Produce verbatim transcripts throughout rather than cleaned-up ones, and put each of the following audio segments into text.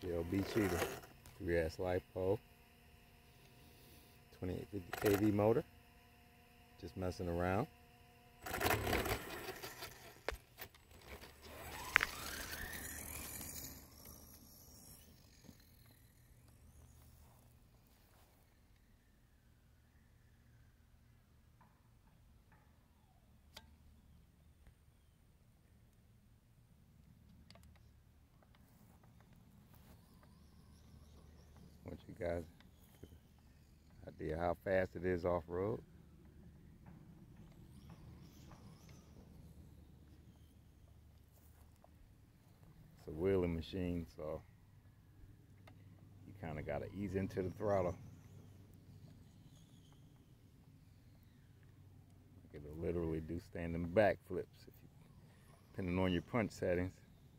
G L B Cheetah, three S LiPo, twenty-eight fifty K V motor, just messing around. Want you guys get an idea how fast it is off-road. It's a wheeling machine, so you kind of got to ease into the throttle. It'll literally do standing back flips if you, depending on your punch settings.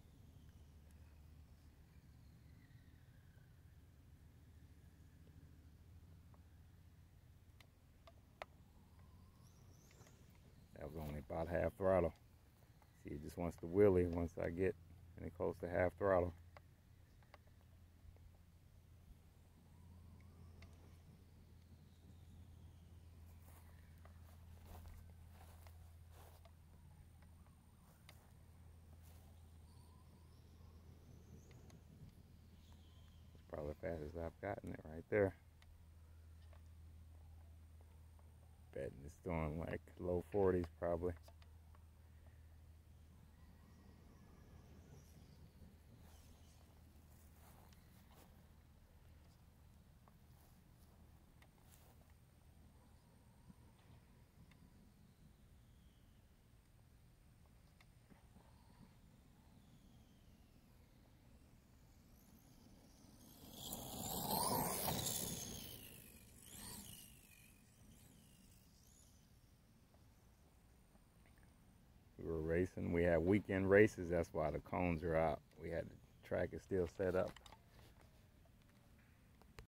That was only about half throttle. See, it just wants to wheelie once I get any close to half throttle. It's probably the fastest I've gotten it right there. Betting it's doing like low forties probably. We were racing. We had weekend races. That's why the cones are out. We had the track is still set up.